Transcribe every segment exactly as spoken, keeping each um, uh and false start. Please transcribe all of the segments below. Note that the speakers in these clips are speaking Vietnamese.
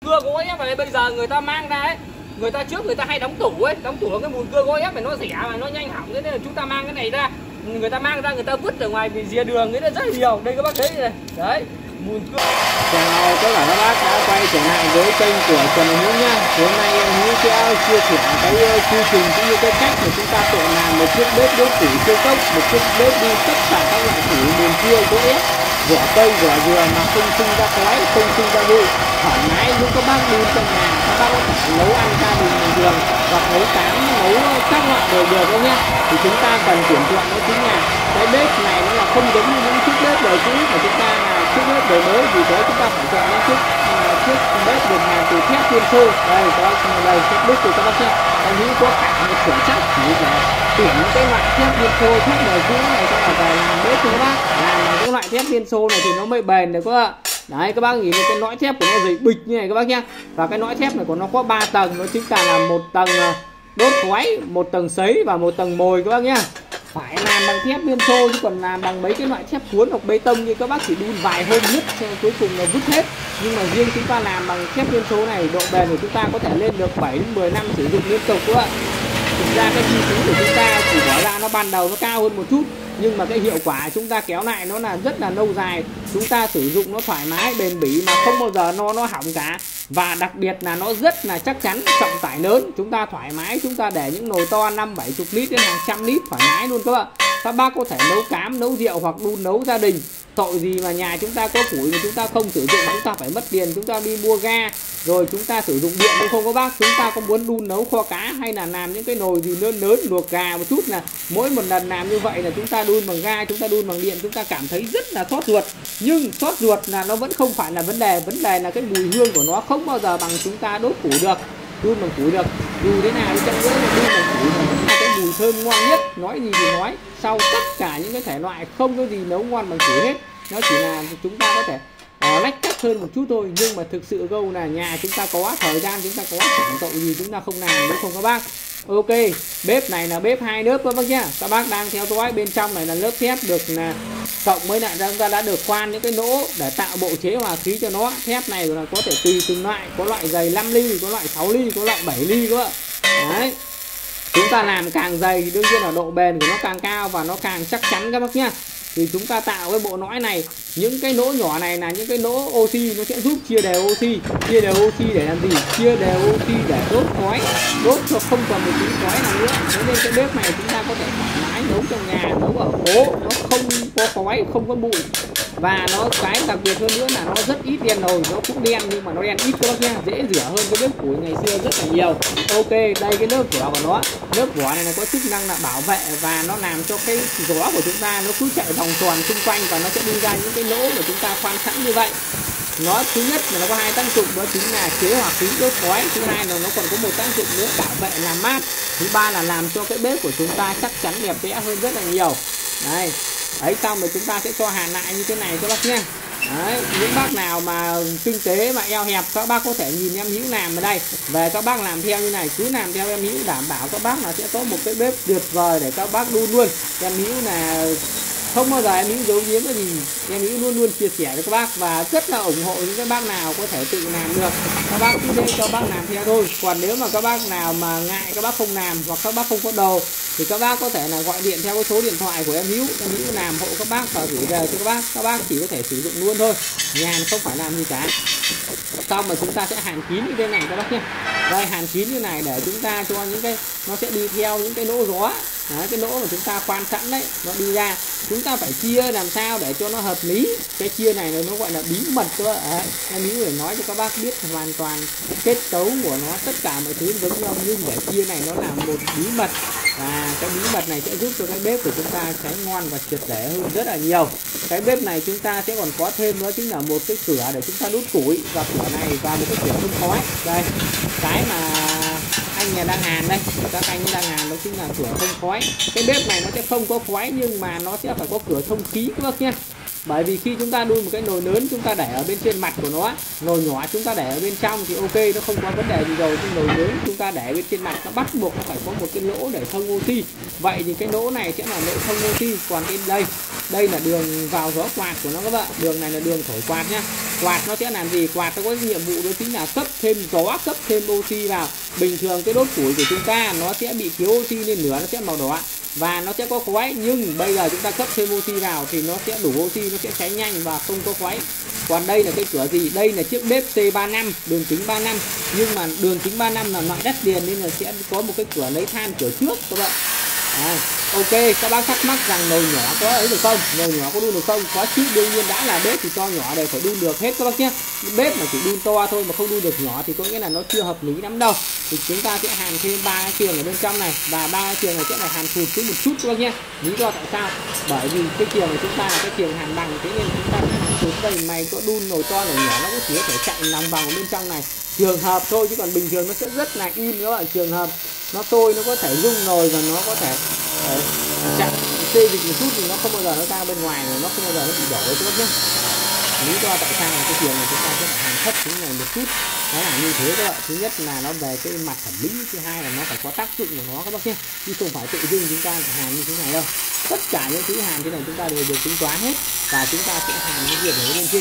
Cưa gỗ ép này bây giờ người ta mang ra ấy, người ta trước người ta hay đóng tủ ấy, đóng tủ cái mùn cưa gỗ ép này nó rẻ mà nó nhanh hỏng, thế nên là chúng ta mang cái này ra, người ta mang ra người ta vứt ở ngoài vì rìa đường ấy là rất là nhiều. Đây các bác thấy này, đấy mùn cưa. Chào tất cả các bác đã quay trở lại với kênh của Trần Hữu nha. Hôm nay em Hữu sẽ chia sẻ cái quy trình cũng như cái cách để chúng ta tự làm một chiếc bếp đốt củi siêu tốc, một chiếc bếp đi tất cả các loại củi mùn cưa gỗ ép, vỏ cây vỏ dừa mà không sinh ra khói, không sinh ra bụi, thoải mái lúc các bác đi trong nhà các bác có thể nấu ăn gia đình bình thường hoặc nấu cám, nấu các loại đều được không nhé. Thì chúng ta cần tuyển chọn đó chính là cái bếp này nó là không giống như những chiếc bếp đời cũ mà chúng ta là chiếc bếp đời mới, vì thế chúng ta phải chọn những chiếc uh, chiếc bếp được làm từ thép Liên Xô. Đây có đây chiếc bếp của các bác nhé. Em nghĩ có cả một quyển sách chỉ để tuyển những cái loại thép Liên Xô, thép đời cũ này cho là về làm bếp cho các bác. Làm cái loại thép Liên Xô này thì nó mới bền được các bạn. Đấy các bác nhìn cái lõi thép của nó dày bịch như này các bác nhá. Và cái lõi thép này của nó có ba tầng, nó chính là làm một tầng đốt khói, một tầng sấy và một tầng mồi các bác nhá. Phải làm bằng thép Liên Xô, chứ còn làm bằng mấy cái loại thép cuốn hoặc bê tông như các bác chỉ đun vài hôm nứt cuối cùng là vứt hết. Nhưng mà riêng chúng ta làm bằng thép Liên Xô này, độ bền của chúng ta có thể lên được bảy đến mười năm sử dụng liên tục các bạn. Thực ra cái chi phí của chúng ta chỉ bỏ ra nó ban đầu nó cao hơn một chút, nhưng mà cái hiệu quả chúng ta kéo lại nó là rất là lâu dài. Chúng ta sử dụng nó thoải mái, bền bỉ mà không bao giờ nó nó hỏng cả. Và đặc biệt là nó rất là chắc chắn, trọng tải lớn. Chúng ta thoải mái, chúng ta để những nồi to năm bảy chục lít đến hàng trăm lít thoải mái luôn các bạn. Các bác có thể nấu cám, nấu rượu hoặc đun nấu gia đình. Tội gì mà nhà chúng ta có củi mà chúng ta không sử dụng, chúng ta phải mất tiền, chúng ta đi mua ga rồi chúng ta sử dụng điện đúng không các bác. Chúng ta có muốn đun nấu kho cá hay là làm những cái nồi gì lớn lớn luộc gà một chút là mỗi một lần làm như vậy là chúng ta đun bằng ga, chúng ta đun bằng điện, chúng ta cảm thấy rất là xót ruột. Nhưng xót ruột là nó vẫn không phải là vấn đề, vấn đề là cái mùi hương của nó không bao giờ bằng chúng ta đốt củi được, đun bằng củi được. Dù thế nào đi chăng nữa là đun bằng củi là vẫn là cái mùi thơm ngon nhất. Nói gì thì nói, sau tất cả những cái thể loại không có gì nấu ngon bằng củi hết. Nó chỉ là chúng ta có thể uh, lách cách hơn một chút thôi, nhưng mà thực sự câu là nhà chúng ta có thời gian, chúng ta có chẳng tội gì chúng ta không làm đúng không các bác. Ok, bếp này là bếp hai lớp các bác nhá. Các bác đang theo dõi bên trong này là lớp thép được là cộng với lại chúng ta đã được khoan những cái lỗ để tạo bộ chế hòa khí cho nó. Thép này là có thể tùy từng loại, có loại dày năm ly, có loại sáu ly, có loại bảy ly các bạn. Đấy. Chúng ta làm càng dày thì đương nhiên là độ bền của nó càng cao và nó càng chắc chắn các bác nhá. Thì chúng ta tạo cái bộ nõi này, những cái lỗ nhỏ này là những cái lỗ oxy, nó sẽ giúp chia đều oxy. Chia đều oxy để làm gì? Chia đều oxy để đốt khói, đốt cho không còn một tí khói nào nữa. Thế nên cái bếp này chúng ta có thể thoải mái nấu trong nhà, nấu ở phố, nó không có khói, không có bụi. Và nó cái đặc biệt hơn nữa là nó rất ít đen nồi, nó cũng đen nhưng mà nó đen ít các bác nha, dễ rửa hơn cái bếp củi ngày xưa rất là nhiều. Ok, đây cái lớp vỏ của nó, lớp vỏ này là có chức năng là bảo vệ và nó làm cho cái gió của chúng ta nó cứ chạy vòng tròn xung quanh và nó sẽ đi ra những cái lỗ mà chúng ta khoan sẵn như vậy. Nó thứ nhất là nó có hai tác dụng, đó chính là chế hòa khí đốt khói. Thứ hai là nó còn có một tác dụng nữa bảo vệ làm mát. Thứ ba là làm cho cái bếp của chúng ta chắc chắn đẹp đẽ hơn rất là nhiều. Đây. Đấy, xong rồi chúng ta sẽ cho hàn lại như thế này các bác nhé. Đấy, những bác nào mà kinh tế mà eo hẹp các bác có thể nhìn em Hữu làm ở đây, về các bác làm theo như này, cứ làm theo em Hữu đảm bảo các bác là sẽ có một cái bếp tuyệt vời để các bác đun luôn. Em Hữu là không bao giờ em Hữu giấu giếm cái gì, em Hữu luôn luôn chia sẻ với các bác và rất là ủng hộ những cái bác nào có thể tự làm được. Các bác cứ để cho bác làm theo thôi. Còn nếu mà các bác nào mà ngại các bác không làm hoặc các bác không có đồ thì các bác có thể là gọi điện theo cái số điện thoại của em Hữu, em Hữu làm hộ các bác và gửi về cho các bác, các bác chỉ có thể sử dụng luôn thôi, nhà không phải làm gì cả. Xong mà chúng ta sẽ hàn kín như thế này các bác nhé. Đây, hàn kín như này để chúng ta cho những cái nó sẽ đi theo những cái lỗ gió. Đấy, cái lỗ mà chúng ta khoan sẵn đấy nó đi ra, chúng ta phải chia làm sao để cho nó hợp lý. Cái chia này là nó gọi là bí mật cơ. Đấy, em Hữu để nói cho các bác biết hoàn toàn kết cấu của nó, tất cả mọi thứ giống nhau, nhưng để chia này nó là một bí mật và cái bí mật này sẽ giúp cho cái bếp của chúng ta cháy ngon và triệt để hơn rất là nhiều. Cái bếp này chúng ta sẽ còn có thêm nữa chính là một cái cửa để chúng ta đốt củi, và cửa này và một cái cửa thông khói. Đây, cái mà anh nhà đang hàn đây, các anh đang hàn đó chính là cửa thông khói. Cái bếp này nó sẽ không có khói nhưng mà nó sẽ phải có cửa thông khí các bác nhé. Bởi vì khi chúng ta đun một cái nồi lớn chúng ta để ở bên trên mặt của nó, nồi nhỏ chúng ta để ở bên trong thì ok, nó không có vấn đề gì rồi. Nhưng nồi lớn chúng ta để bên trên mặt nó bắt buộc nó phải có một cái lỗ để thông oxy. Vậy thì cái lỗ này sẽ là lỗ thông oxy. Còn cái đây, đây là đường vào gió quạt của nó các bạn, đường này là đường thổi quạt nhá. Quạt nó sẽ làm gì? Quạt nó có nhiệm vụ đó chính là cấp thêm gió, cấp thêm oxy vào. Bình thường cái đốt củi của chúng ta nó sẽ bị thiếu oxy nên lửa nó sẽ màu đỏ và nó sẽ có khói, nhưng bây giờ chúng ta cấp thêm oxy vào thì nó sẽ đủ oxy, nó sẽ cháy nhanh và không có khói. Còn đây là cái cửa gì? Đây là chiếc bếp T ba năm, đường kính ba năm, nhưng mà đường kính ba năm là loại đắt tiền nên là sẽ có một cái cửa lấy than cửa trước các bạn. À, ok, các bác thắc mắc rằng nồi nhỏ có ấy được không? Nồi nhỏ có đun được không? Có chứ, đương nhiên đã là bếp thì to nhỏ đều phải đun được hết các bác nhé. Bếp mà chỉ đun to thôi mà không đun được nhỏ thì có nghĩa là nó chưa hợp lý lắm đâu. Thì chúng ta sẽ hàn thêm ba cái kiềng ở bên trong này, và ba cái kiềng này sẽ phải hàn thụt xuống một chút các bác nhé. Lý do tại sao? Bởi vì cái kiềng của chúng ta là cái kiềng hàn bằng, thế nên chúng ta sẽ hàn thụt đây. Mày có đun nồi to nồi nhỏ nó cũng chỉ có thể chạy lòng vòng ở bên trong này, trường hợp thôi, chứ còn bình thường nó sẽ rất là im các bạn. Trường hợp nó tôi nó có thể rung nồi và nó có thể uh, chặn xê dịch một chút thì nó không bao giờ nó ra bên ngoài, nó không bao giờ nó bị đổ các bác nhé. Lý do tại sao là cái kiềng này chúng ta sẽ phải hàn thấp xuống này một chút, nó là như thế các bạn. Thứ nhất là nó về cái mặt thẩm mỹ, thứ hai là nó phải có tác dụng của nó các bác nhé, chứ không phải tự dưng chúng ta hàn như thế này đâu. Tất cả những thứ hàn thế này chúng ta đều được tính toán hết, và chúng ta sẽ hàn cái việc này lên trên.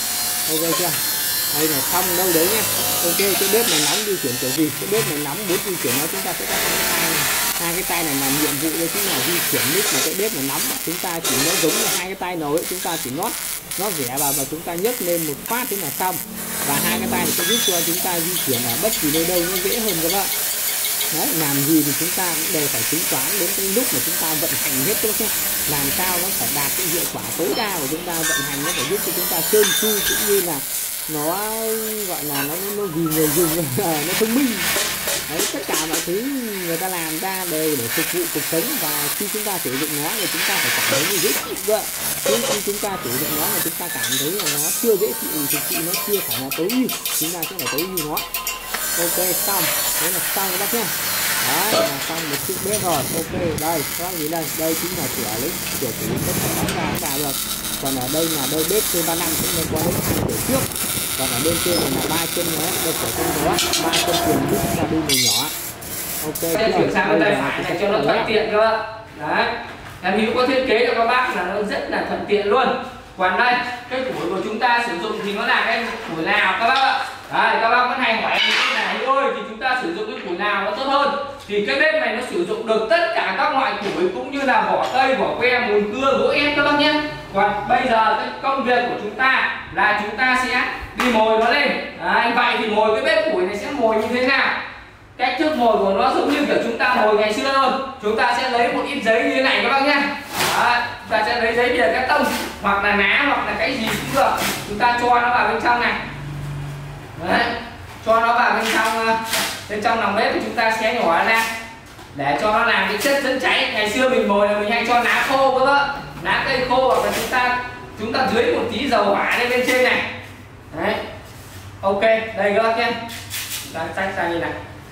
Ok chưa? Đây là xong đâu đấy nhá. Ok, cái bếp này nóng di chuyển kiểu gì? Cái bếp này nóng muốn di chuyển nó chúng ta sẽ có hai cái tay này. Hai cái tay này làm nhiệm vụ đó chính là di chuyển lúc mà cái bếp này nóng. Chúng ta chỉ nó giống như hai cái tay nồi ấy, chúng ta chỉ nót nó rẽ vào và chúng ta nhấc lên một phát thế là xong. Và hai cái tay này sẽ giúp cho chúng ta di chuyển ở bất kỳ nơi đâu nó dễ hơn các bạn. Đấy, làm gì thì chúng ta cũng đều phải tính toán đến cái lúc mà chúng ta vận hành hết các bác nhé. Làm sao nó phải đạt cái hiệu quả tối đa của chúng ta vận hành, nó phải giúp cho chúng ta trơn tru cũng như là nó gọi là nó nó vì người dùng nó thông minh. Đấy, tất cả mọi thứ người ta làm ra đều để phục vụ cuộc sống, và khi chúng ta sử dụng nó thì chúng ta phải cảm thấy như dễ chịu cơ. Nhưng khi chúng ta sử dụng nó mà chúng ta cảm thấy là nó chưa dễ chịu thì thực sự nó chưa phải là tối ưu, chúng ta sẽ phải tối ưu nó. Ok, xong, đấy là xong các bác nhé. Đấy, là xong một chiếc bếp rồi. Ok, đây, các bác nhìn đây, đây chính là cửa lấy cửa tủ tất cả các ra vào được. Còn ở đây là đây bếp T ba năm cũng liên quan đến hai cửa trước. Còn ở bên trên này là ba chân nữa, đây cửa trên đó, ba chân tiền giúp chúng ta đun nồi nhỏ. Ok, sẽ chuyển sang bên tay phải này cho nó thuận tiện các bạn. Đấy, em Hiếu có thiết kế cho các bác là nó rất là thuận tiện luôn. Còn đây, cái củi của chúng ta sử dụng thì nó là cái củi nào các bác ạ? Đấy, các bác vẫn hay hỏi em cái này ơi thì chúng ta sử dụng cái củi nào nó tốt hơn? Thì cái bếp này nó sử dụng được tất cả các loại củi cũng như là vỏ cây, vỏ que, mùn cưa, gỗ ép các bác nhé. Còn bây giờ cái công việc của chúng ta là chúng ta sẽ đi mồi nó lên. Đấy, vậy thì mồi cái bếp củi này sẽ mồi như thế nào? Cách thức mồi của nó giống như kiểu chúng ta mồi ngày xưa thôi. Chúng ta sẽ lấy một ít giấy như thế này các bác nhé. Đấy, chúng ta sẽ lấy giấy bìa cắt tông hoặc là ná hoặc là cái gì cũng được. Chúng ta cho nó vào bên trong này. Đấy, cho nó vào bên trong bên trong lòng bếp thì chúng ta sẽ nhỏ ra để cho nó làm cái chất dẫn cháy. Ngày xưa mình mồi là mình hay cho ná khô các bác, ná cây khô, hoặc là chúng ta chúng ta dưới một tí dầu hỏa lên bên trên này. Đấy, ok, đây các bác nhé, ta tách ra như này.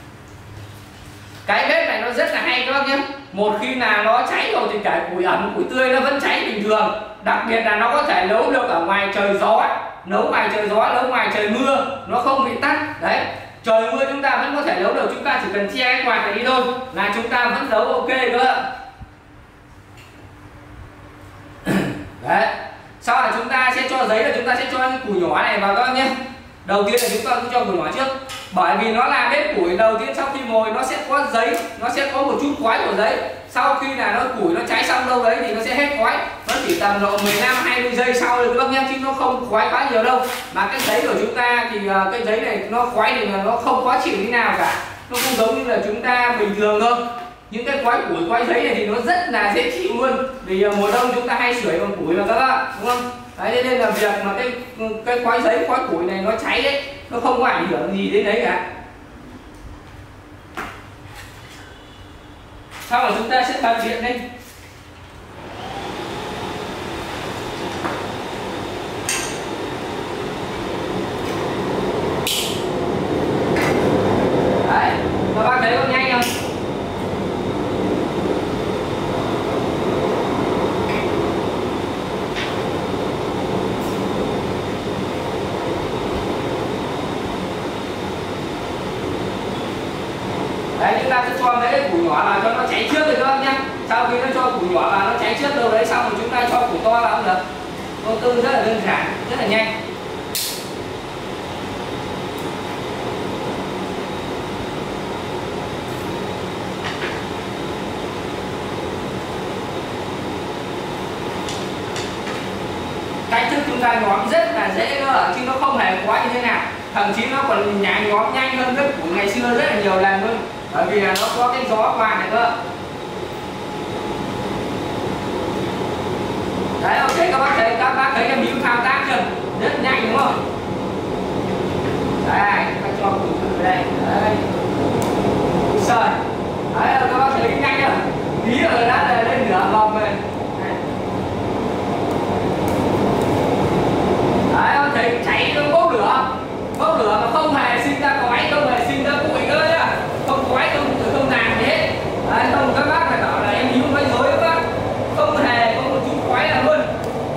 Cái bếp này nó rất là hay các bác nhé. Một khi nào nó cháy rồi thì cả củi ẩm, củi tươi nó vẫn cháy bình thường. Đặc biệt là nó có thể nấu được ở ngoài trời gió, nấu ngoài trời gió, nấu ngoài trời mưa, nó không bị tắt. Đấy, trời mưa chúng ta vẫn có thể nấu được, chúng ta chỉ cần che cái quạt này đi thôi là chúng ta vẫn nấu ok các bạn. Đấy, sau là chúng ta sẽ cho giấy, là chúng ta sẽ cho cái củi nhỏ này vào các bác nhé. Đầu tiên là chúng ta cứ cho củi nhỏ trước, bởi vì nó là bếp củi. Đầu tiên sau khi mồi nó sẽ có giấy, nó sẽ có một chút khói của giấy. Sau khi là nó củi nó cháy xong đâu đấy thì nó sẽ hết khói. Nó chỉ tầm độ mười lăm hai mươi giây sau rồi các bác nhé, chứ nó không khói quá nhiều đâu. Mà cái giấy của chúng ta thì cái giấy này nó khói thì nó không khó chịu thế nào cả. Nó không giống như là chúng ta bình thường thôi. Những cái khói củi, khói giấy này thì nó rất là dễ chịu luôn. Vì mùa đông chúng ta hay sưởi bằng củi mà các bạn, đúng không? Đấy, nên là việc mà cái cái khói giấy, khói củi này nó cháy đấy, nó không có ảnh hưởng gì đến đấy cả. Sau là chúng ta sẽ bật điện lên. Đấy, các bác thấy có nhanh không? Đấy, chúng ta sẽ cho mấy cái củ nhỏ vào cho nó cháy trước rồi các bác nhé. Sau khi nó cho củ nhỏ vào nó cháy trước đâu đấy, xong rồi chúng ta cho củ to vào cũng được. Công tư rất là đơn giản, rất là nhanh. ta nhóm rất là dễ cơ, chứ nó không hề quá như thế nào, thậm chí nó còn nhà nhóm nhanh hơn với của ngày xưa rất là nhiều lần luôn, bởi vì là nó có cái gió qua này cơ. Đấy, ok các bác thấy, các bác thấy em Hiếu thao tác chưa, rất nhanh đúng không? Đây, ta cho cùng thử đây, đây, sợi, đấy các bác thấy nhanh chưa? Tí rồi đã là lên nửa vòng rồi. Đấy, các thấy cháy nó bốc lửa, bốc lửa mà không hề sinh ra khói, không hề sinh ra bụi cơ nhá, không khói, không không làm gì hết. Đấy, không các bác phải bảo là em Hiếu nói dối các bác, không hề có một chút khói nào luôn.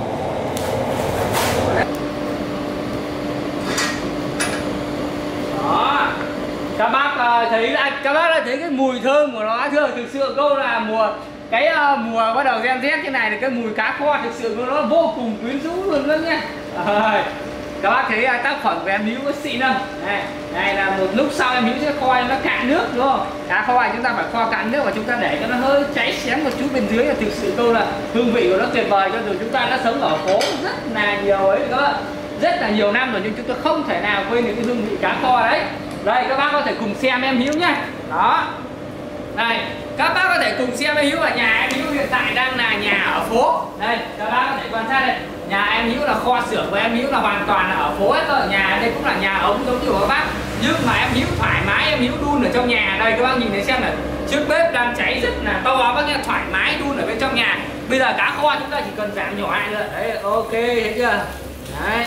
Đó, các bác thấy các bác đã thấy cái mùi thơm của nó chưa? Thực sự câu là mùa cái uh, mùa bắt đầu gen rét thế này thì cái mùi cá kho thực sự nó vô cùng quyến rũ luôn đó nhé. À, các bác thấy uh, tác phẩm của em Hiếu có xịn không? Này, này là một lúc sau em Hiếu sẽ kho nó cạn nước đúng không? Cá kho này chúng ta phải kho cạn nước và chúng ta để cho nó hơi cháy xém một chút bên dưới, là thực sự câu là hương vị của nó tuyệt vời. Cho dù chúng ta đã sống ở phố rất là nhiều ấy các bạn, rất là nhiều năm rồi nhưng chúng ta không thể nào quên được cái hương vị cá kho đấy. Đây các bác có thể cùng xem em Hiếu nhá. Đó. Đây, các bác có thể cùng xem em Hiếu ở nhà em Hiếu hiện tại đang là nhà ở phố. Đây, các bác có thể quan sát đây. Nhà em Hiếu là kho xưởng của em Hiếu là hoàn toàn là ở phố hết rồi. Nhà đây cũng là nhà ống giống như của các bác. Nhưng mà em Hiếu thoải mái, em Hiếu đun ở trong nhà. Đây các bác nhìn thấy xem này, chiếc bếp đang cháy rất là to, bác nghe thoải mái đun ở bên trong nhà. Bây giờ cá kho chúng ta chỉ cần giảm nhỏ lại nữa. Đấy, ok, thấy chưa? Đấy.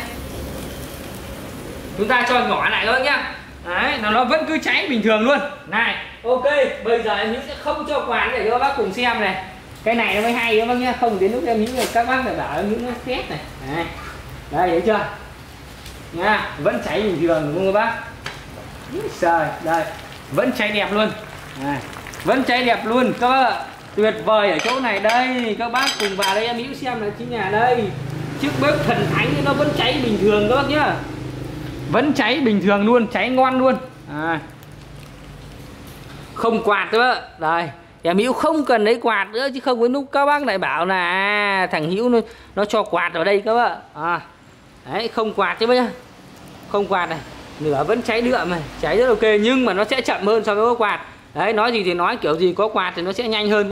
Chúng ta cho nhỏ lại thôi nhá. Đấy, nó, nó vẫn cứ cháy bình thường luôn. Này, ok, bây giờ em Hiếu sẽ không cho quạt để cho các bác cùng xem này. Cái này nó mới hay các bác nhá, không đến lúc em Hiếu này các bác phải bảo em Hiếu nó khét này. Đấy, đây thấy chưa? Nha, vẫn cháy bình thường đúng không các bác? Trời, đây, vẫn cháy đẹp luôn. Này, vẫn cháy đẹp luôn các bác. Tuyệt vời ở chỗ này đây, các bác cùng vào đây em Hiếu xem là chính nhà đây. Chiếc bếp thần thánh nó vẫn cháy bình thường các bác nhá. Vẫn cháy bình thường luôn, cháy ngon luôn. À. Không quạt nữa. Đây, em Hiếu không cần lấy quạt nữa, chứ không có lúc các bác lại bảo là à, thằng Hiếu nó, nó cho quạt ở đây các bác. À. Đấy, không quạt chứ nhá. Không quạt này, lửa vẫn cháy đượm này, cháy rất ok nhưng mà nó sẽ chậm hơn so với có quạt. Đấy, nói gì thì nói, kiểu gì có quạt thì nó sẽ nhanh hơn.